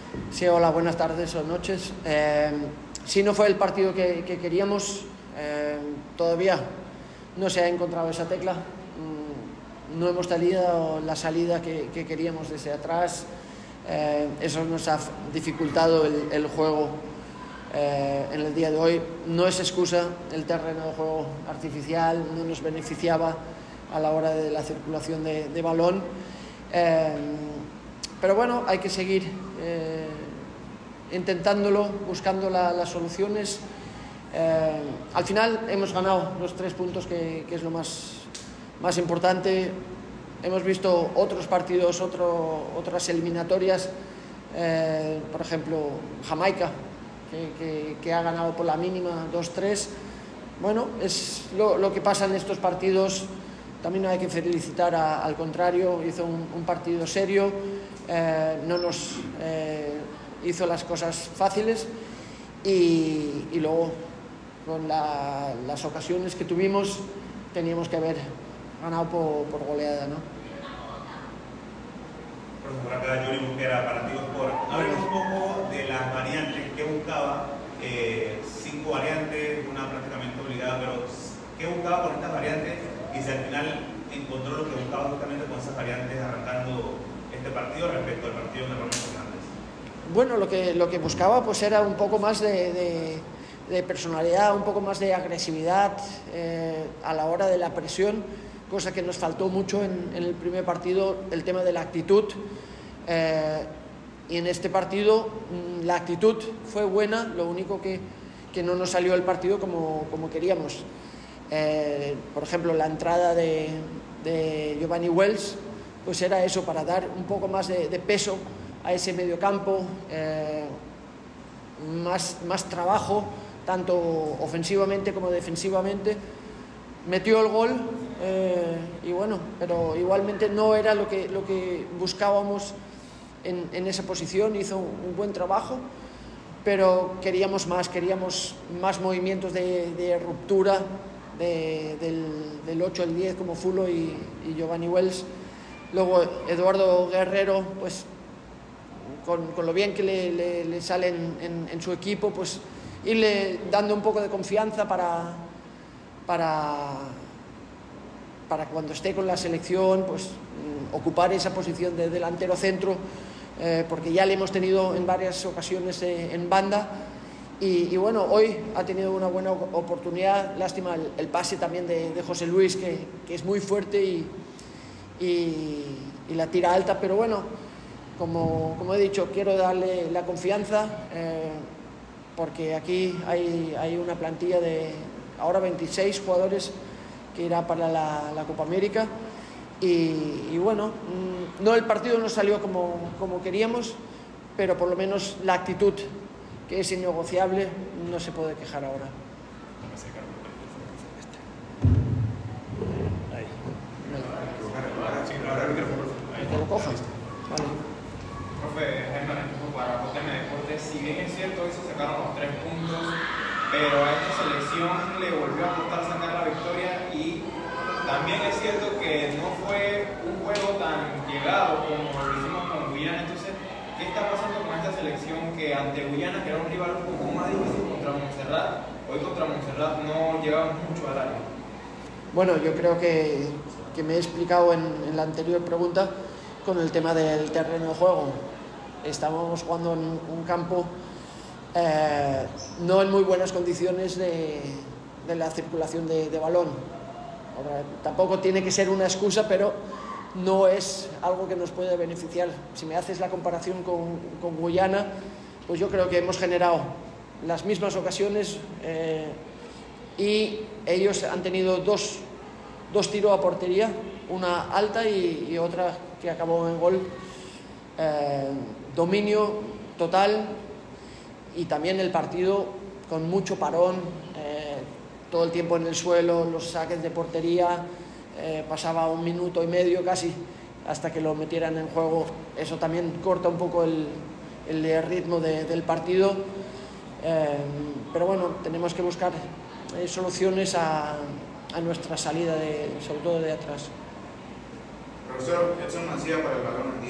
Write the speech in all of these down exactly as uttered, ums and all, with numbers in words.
Sí, hola, buenas tardes o noches. Eh, sí, no fue el partido que, que queríamos. Eh, todavía no se ha encontrado esa tecla. Mm, no hemos tenido la salida que, que queríamos desde atrás. Eh, eso nos ha dificultado el, el juego eh, en el día de hoy. No es excusa, el terreno de juego artificial no nos beneficiaba a la hora de la circulación de, de balón. Eh, pero bueno, hay que seguir eh, intentándolo, buscando la, las soluciones. Eh, al final hemos ganado los tres puntos, que, que es lo más, más importante. Hemos visto otros partidos, otro, otras eliminatorias, eh, por ejemplo Jamaica, que, que, que ha ganado por la mínima dos tres. Bueno, es lo, lo que pasa en estos partidos. También hay que felicitar a, al contrario, hizo un, un partido serio, eh, no nos eh, hizo las cosas fáciles y, y luego con la, las ocasiones que tuvimos teníamos que haber ganado por, por goleada, ¿no? Profesor, acá Yuri Mosquera para Tigo Sport. Hablemos un poco de las variantes que buscaba, eh, cinco variantes, una prácticamente obligada, pero ¿qué buscaba con estas variantes? Y si al final encontró lo que buscaba justamente con esas variantes arrancando este partido respecto al partido de Ronald Fernández. Bueno, lo que, lo que buscaba pues era un poco más de, de, de personalidad, un poco más de agresividad eh, a la hora de la presión, cosa que nos faltó mucho en, en el primer partido, el tema de la actitud. Eh, y en este partido la actitud fue buena, lo único que, que no nos salió el partido como, como queríamos. Eh, por ejemplo, la entrada de, de Giovanni Wells pues era eso, para dar un poco más de, de peso a ese mediocampo, eh, más, más trabajo tanto ofensivamente como defensivamente. Metió el gol eh, y bueno, pero igualmente no era lo que, lo que buscábamos en, en esa posición. Hizo un, un buen trabajo, pero queríamos más, queríamos más movimientos de, de ruptura. De, del, del ocho al diez como Fulo y, y Giovanni Wells. Luego Eduardo Guerrero, pues con, con lo bien que le, le, le sale en, en, en su equipo, pues irle dando un poco de confianza para, para, para cuando esté con la selección, pues ocupar esa posición de delantero centro, eh, porque ya le hemos tenido en varias ocasiones eh, en banda. Y, y bueno, hoy ha tenido una buena oportunidad. Lástima el, el pase también de, de José Luis, que, que es muy fuerte y, y, y la tira alta, pero bueno, como, como he dicho, quiero darle la confianza, eh, porque aquí hay, hay una plantilla de ahora veintiséis jugadores que irá para la, la Copa América. Y, y bueno, no, el partido no salió como, como queríamos, pero por lo menos la actitud, que es innegociable, no se puede quejar ahora. Ahí. ¿Que lo coja? Vale. Profe, Germán, para U T M Deportes, si bien es cierto, hoy se sacaron los tres puntos, pero a esta selección le volvió a costar sacar la victoria, y también es cierto que no fue un juego tan llegado como lo hicimos con Guyana. Entonces, ¿qué está pasando con esta selección que ante Guyana, que era un rival un poco más difícil contra Montserrat, hoy contra Montserrat no llegamos mucho al área? Bueno, yo creo que, que me he explicado en, en la anterior pregunta con el tema del terreno de juego. Estábamos jugando en un campo eh, no en muy buenas condiciones de, de la circulación de, de balón. Ahora, tampoco tiene que ser una excusa, pero no es algo que nos puede beneficiar. Si me haces la comparación con, con Guyana, pues yo creo que hemos generado las mismas ocasiones eh, y ellos han tenido dos, dos tiros a portería, una alta y, y otra que acabó en gol. Eh, dominio total, y también el partido con mucho parón, eh, todo el tiempo en el suelo, los saques de portería. Eh, pasaba un minuto y medio casi hasta que lo metieran en juego. Eso también corta un poco el, el ritmo de, del partido, eh, pero bueno, tenemos que buscar eh, soluciones a, a nuestra salida, de, sobre todo de atrás. Profesor Edson Mancilla para el Balón al diez.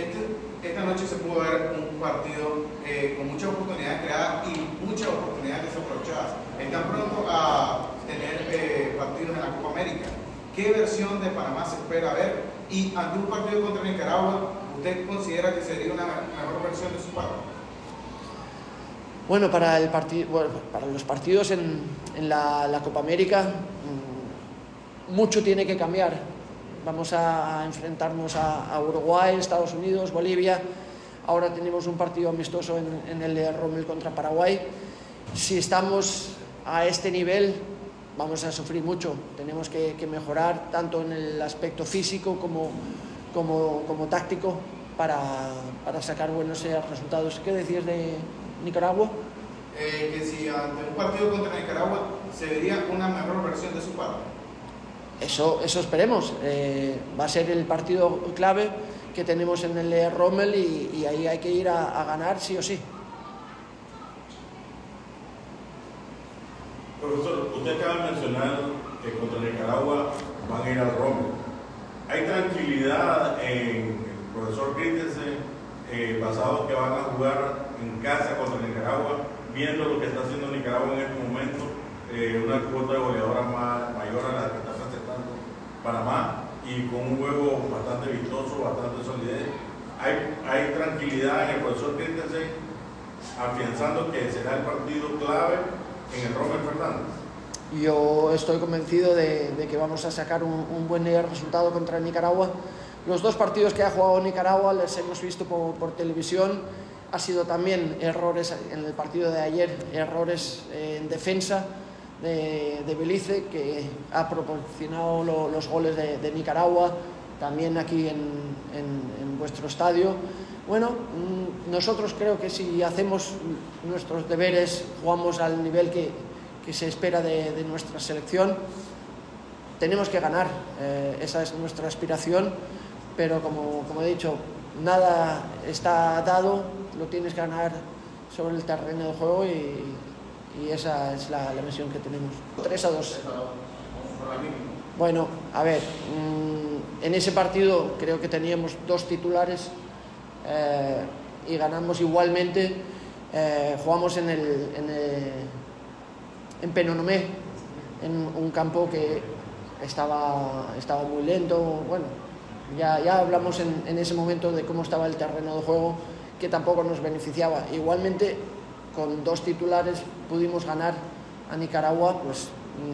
Este, esta noche se pudo ver un partido eh, con muchas oportunidades creadas y muchas oportunidades desaprovechadas. Están pronto a tener eh, partidos en la Copa América. ¿Qué versión de Panamá se espera ver? Y ante un partido contra Nicaragua, ¿usted considera que sería una mejor versión de su parte? Bueno, para, el partido, bueno, para los partidos en, en la, la Copa América, mmm, mucho tiene que cambiar. Vamos a, a enfrentarnos a, a Uruguay, Estados Unidos, Bolivia. Ahora tenemos un partido amistoso en, en el de Rommel contra Paraguay. Si estamos a este nivel, vamos a sufrir mucho. Tenemos que, que mejorar tanto en el aspecto físico como, como, como táctico para, para sacar buenos resultados. ¿Qué decías de Nicaragua? Eh, que si ante un partido contra Nicaragua se vería una mejor versión de su parte. Eso, eso esperemos. Eh, va a ser el partido clave que tenemos en el Rommel y, y ahí hay que ir a, a ganar sí o sí. Profesor, usted acaba de mencionar que contra Nicaragua van a ir al Rommel. ¿Hay tranquilidad en el profesor Christensen eh, basado que van a jugar en casa contra Nicaragua, viendo lo que está haciendo Nicaragua en este momento, eh, una cuota de goleadora más, mayor a la que está presentando Panamá y con un juego bastante vistoso, bastante solidez? ¿Hay, hay tranquilidad en el profesor Christensen afianzando que será el partido clave en el Rommel Fernández? Yo estoy convencido de, de que vamos a sacar un, un buen resultado contra Nicaragua. Los dos partidos que ha jugado Nicaragua les hemos visto por, por televisión. Ha sido también errores en el partido de ayer, errores eh, en defensa de, de Belice, que ha proporcionado lo, los goles de, de Nicaragua, también aquí en, en, en vuestro estadio. Bueno, nosotros creo que si hacemos nuestros deberes, jugamos al nivel que, que se espera de, de nuestra selección, tenemos que ganar. Eh, esa es nuestra aspiración, pero como, como he dicho, nada está dado, lo tienes que ganar sobre el terreno de juego y, y esa es la, la misión que tenemos. tres a dos. Bueno, a ver, en ese partido creo que teníamos dos titulares eh, y ganamos igualmente. Eh, jugamos en, el, en, el, en Penonomé, en un campo que estaba, estaba muy lento. Bueno, ya, ya hablamos en, en ese momento de cómo estaba el terreno de juego, que tampoco nos beneficiaba. Igualmente, con dos titulares pudimos ganar a Nicaragua. Pues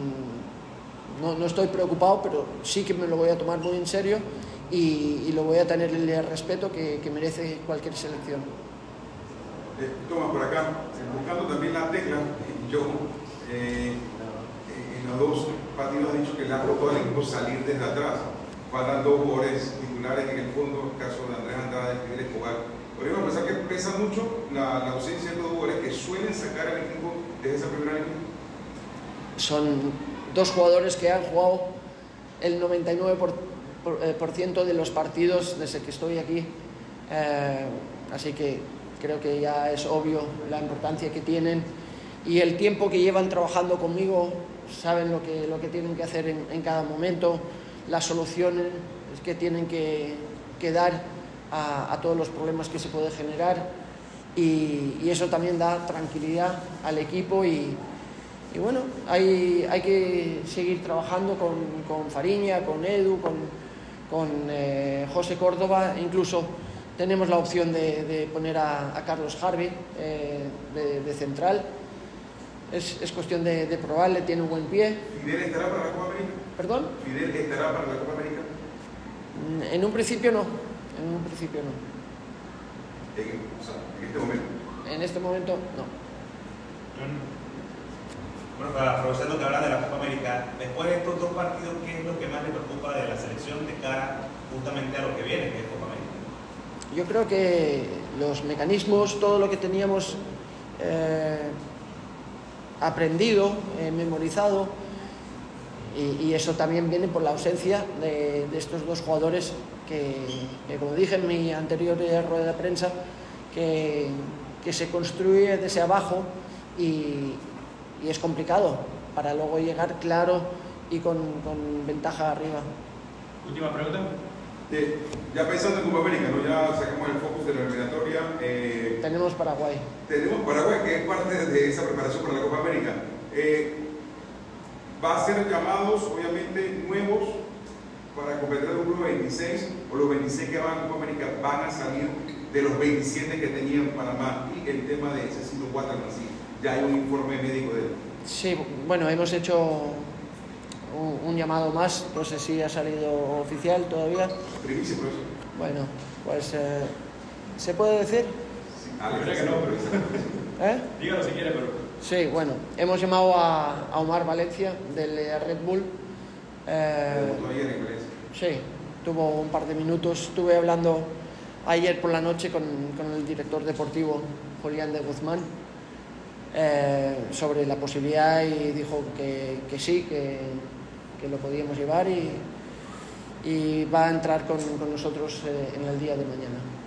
mmm, no, no estoy preocupado, pero sí que me lo voy a tomar muy en serio y, y lo voy a tener el respeto que, que merece cualquier selección. Eh, Tomás, por acá, buscando también la tecla, yo eh, en los dos partidos he dicho que le ha costado al equipo salir desde atrás. Faltan dos jugadores titulares en el fondo, el caso de Andrés Andrade y Fidel Escobar. Podríamos pensar que pesa mucho la, la ausencia de dos jugadores que suelen sacar al equipo desde esa primera línea. Son dos jugadores que han jugado el noventa y nueve por ciento de los partidos desde que estoy aquí, eh, así que creo que ya es obvio la importancia que tienen y el tiempo que llevan trabajando conmigo. Saben lo que, lo que tienen que hacer en, en cada momento, las soluciones que tienen que, que dar a, a todos los problemas que se pueden generar y, y eso también da tranquilidad al equipo y, y bueno, hay, hay que seguir trabajando con, con Fariña, con Edu, con, con eh, José Córdoba. Incluso tenemos la opción de, de poner a, a Carlos Harvey eh, de, de central. Es, es cuestión de, de probarle, tiene un buen pie. ¿Fidel estará para la Copa América? ¿Perdón? ¿Fidel estará para la Copa América? En un principio no, en un principio no. En, o sea, en este momento. En este momento no. Bueno, para aprovechar lo que habla de la Copa América, después de estos dos partidos, ¿qué es lo que más le preocupa de la selección de cara justamente a lo que viene, que es Copa América? Yo creo que los mecanismos, todo lo que teníamos eh, aprendido, eh, memorizado, y, y eso también viene por la ausencia de, de estos dos jugadores que, que, como dije en mi anterior rueda de prensa, que, que se construye desde abajo y, y es complicado para luego llegar claro y con, con ventaja arriba. Última pregunta. Eh, ya pensando en Copa América, ¿no? Ya sacamos el focus de la eliminatoria. Eh, tenemos Paraguay. Tenemos Paraguay, que es parte de esa preparación para la Copa América. Eh, va a ser llamados, obviamente, nuevos para completar el grupo veintiséis, o los veintiséis que van a Copa América van a salir de los veintisiete que tenían Panamá. Y el tema de C ciento cuatro en Brasil, ya hay un informe médico de él. Sí, bueno, hemos hecho un, un llamado más, no sé si ha salido oficial todavía. Primicia, profesor. Bueno, pues eh, ¿se puede decir? Sí, Alex, que no, pero ¿Eh? Dígalo si quiere, pero... Sí, bueno, hemos llamado a, a Omar Valencia del Red Bull. Eh, ayer en inglés. sí, tuvo un par de minutos. Estuve hablando ayer por la noche con, con el director deportivo, Julián de Guzmán, eh, sobre la posibilidad, y dijo que, que sí, que, que lo podíamos llevar, y, y va a entrar con, con nosotros eh, en el día de mañana.